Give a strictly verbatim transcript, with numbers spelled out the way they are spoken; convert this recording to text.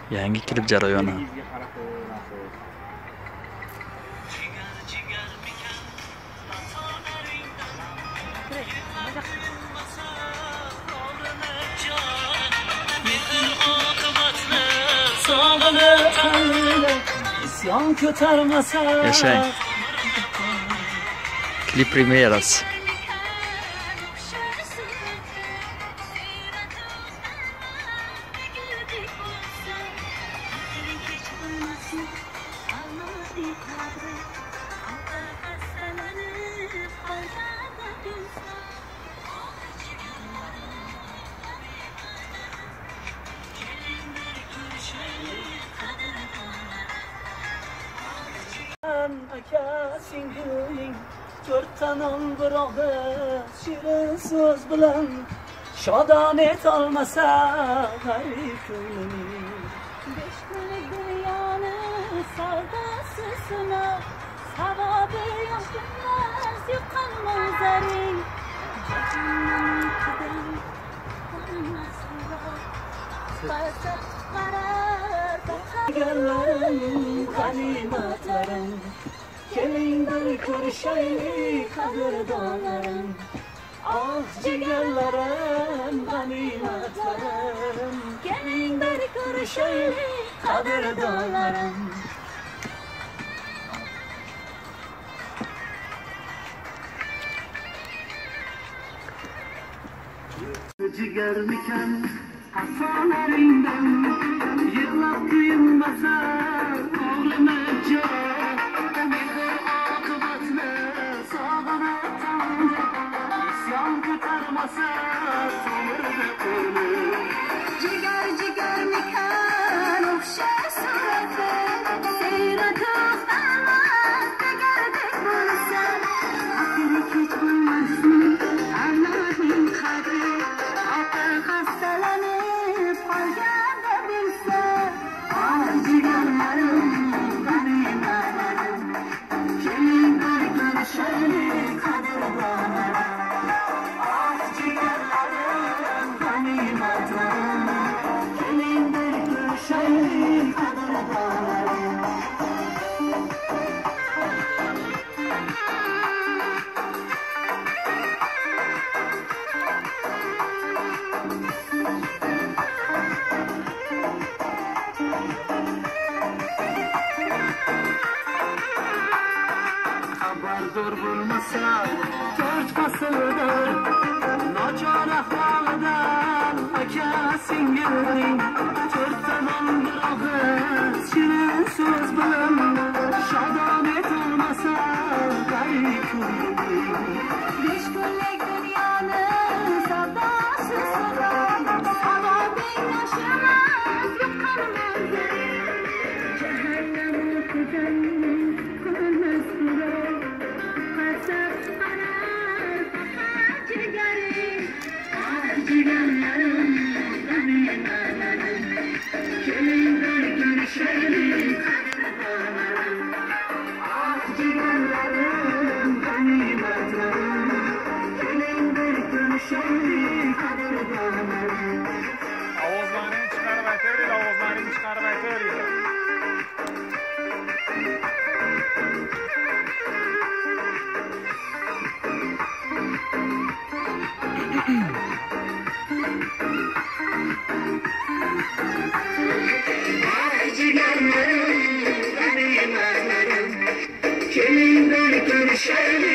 Yangi klip jarayoni. Yashang. Klip premyerasi. To'rttanon biroqda shirin so'z bilan shodon etolmasa g'arib ko'nglimni besh kunlik dunyoni savdosi sinab savobi yo'qmas yo'qol manzaring jahannamnikidan falsaf qarar Jigarlarim, g'animatlarim, keling bir ko'rishaylik qadrdonlarim. Ah jigarlarim, g'animatlarim, keling bir ko'rishaylik qadrdonlarim. Jigarmikan xatolaringdan yig'lab kuyinmasa o'g'limacha mehr oqibatni sog'inib isyon ko'tarmasa tomirda o'lim jigar jigarmikan o'xshar surati siyratib qolmas degardek bo'lsa aqli kech bo'lmasmi avlodning qadri ota xastalanib qolganda bilsa ah jigarlarim g'animatlarim keling bir ko'rishaylik qadrdonlarim ah jigarlarim g'animatlarim keling bir ko'rishaylik qadrdonlarim. Xabardor bo'lmasa to'rt fasldir nochor ahvolidan aka singilning to'rttanon bir og'iz shirin so'z bilan shodon etolmasa g'arib ko'nglimni besh kunlik dunyoni savdosi sinab savobing oshirmas yo'qol manzaring jahannamnikidan ko'rmas kurak qasab qarar faqat jigaring ah jigarlarim g'animatlarim keling bir ko'rishaylik qadrdonlarim ah jigarlarim g'animatlarim keling bir ko'rishaylik qadrdonlarim. Ovozlarini chiqarib aytaveringlar, ovozlarini chiqarib aytaveringlar. Jigarlarim, g'animatlarim, keling bir ko'rishaylik